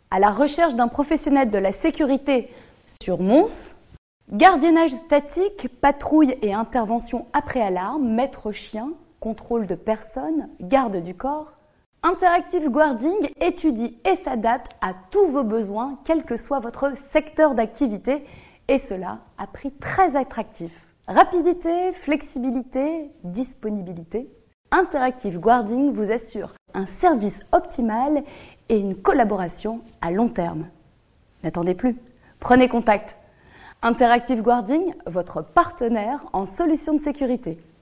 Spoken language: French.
À la recherche d'un professionnel de la sécurité sur Mons. Gardiennage statique, patrouille et intervention après alarme, maître chien, contrôle de personnes, garde du corps. Interactive Guarding étudie et s'adapte à tous vos besoins, quel que soit votre secteur d'activité, et cela à prix très attractif. Rapidité, flexibilité, disponibilité. Interactive Guarding vous assure un service optimal et une collaboration à long terme. N'attendez plus, prenez contact. Interactive Guarding, votre partenaire en solutions de sécurité.